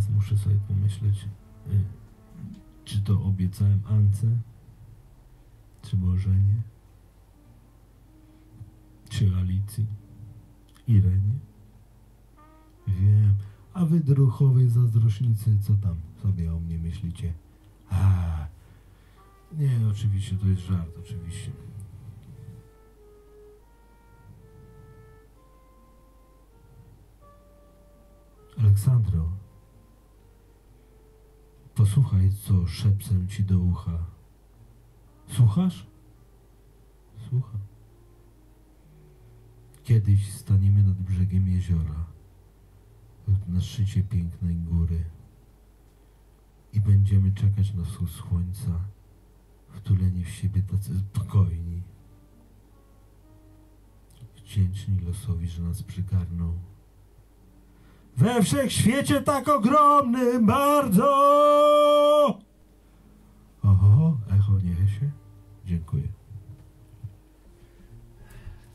muszę sobie pomyśleć, czy to obiecałem Ance, czy Bożenie, czy Alicji, Irenie. Wiem, a wy druchowej zazdrośnicy, co tam sobie o mnie myślicie? Nie, oczywiście, to jest żart, oczywiście. Aleksandro, posłuchaj, co szepcę ci do ucha. Słuchasz? Słucham. Kiedyś staniemy nad brzegiem jeziora, lub na szczycie pięknej góry i będziemy czekać na wschód słońca, wtuleni w siebie tacy spokojni, wdzięczni losowi, że nas przygarnął. We wszechświecie tak ogromnym bardzo! Oho, echo niesie? Dziękuję.